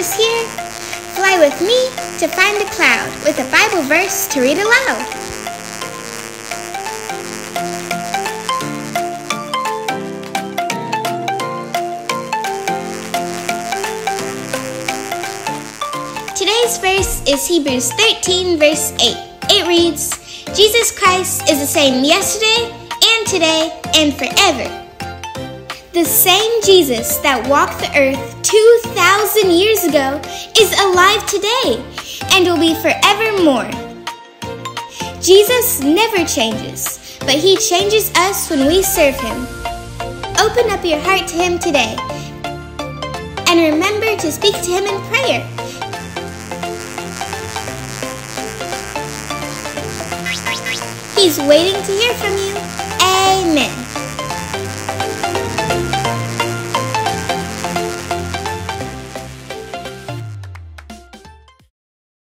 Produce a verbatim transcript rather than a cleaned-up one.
is here. Fly with me to find a cloud with a Bible verse to read aloud. Today's verse is Hebrews thirteen, verse eight. It reads, Jesus Christ is the same yesterday and today and forever. The same Jesus that walked the earth two thousand years ago is alive today and will be forevermore. Jesus never changes, but he changes us when we serve him. Open up your heart to him today and remember to speak to him in prayer. He's waiting to hear from you. Amen.